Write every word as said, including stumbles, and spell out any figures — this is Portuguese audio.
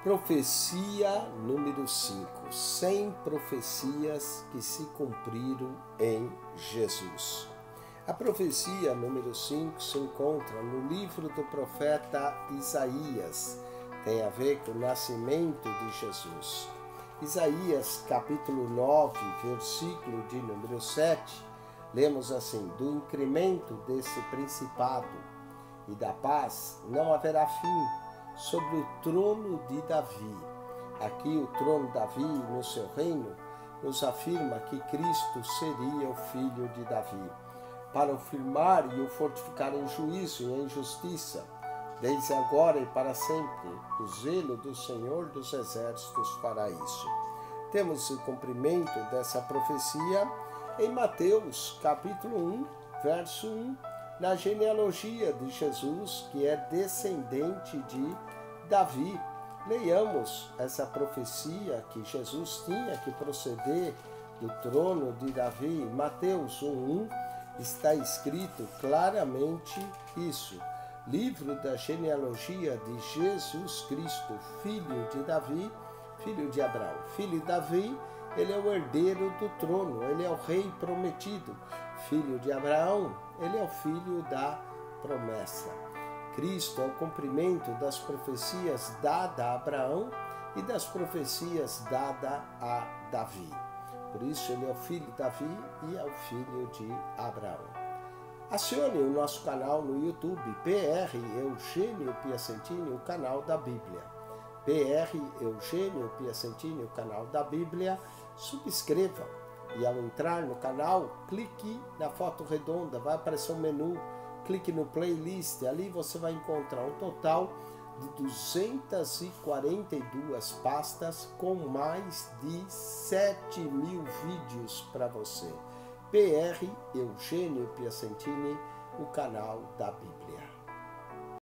Profecia número cinco. cem profecias que se cumpriram em Jesus. A profecia número cinco se encontra no livro do profeta Isaías. Tem a ver com o nascimento de Jesus. Isaías capítulo nove, versículo de número sete, lemos assim: do incremento desse principado e da paz não haverá fim sobre o trono de Davi. Aqui o trono de Davi, no seu reino, nos afirma que Cristo seria o filho de Davi, para o firmar e o fortificar em juízo e em justiça, desde agora e para sempre. O zelo do Senhor dos Exércitos fará isso. Temos o cumprimento dessa profecia em Mateus capítulo um, verso um, na genealogia de Jesus, que é descendente de Davi. Leiamos essa profecia que Jesus tinha que proceder do trono de Davi. Em Mateus um, um está escrito claramente isso: livro da genealogia de Jesus Cristo, filho de Davi, filho de Abraão. Filho de Davi, ele é o herdeiro do trono, ele é o rei prometido. Filho de Abraão, ele é o filho da promessa. Cristo é o cumprimento das profecias dadas a Abraão e das profecias dadas a Davi. Por isso ele é o filho de Davi e é o filho de Abraão. Acione o nosso canal no YouTube, P R Eugênio Piacentini, o canal da Bíblia. P R Eugênio Piacentini, o canal da Bíblia. Subscreva e, ao entrar no canal, clique na foto redonda, vai aparecer um menu, clique no playlist, ali você vai encontrar um total de duzentas e quarenta e duas pastas com mais de sete mil vídeos para você. P R Eugênio Piacentini, o canal da Bíblia.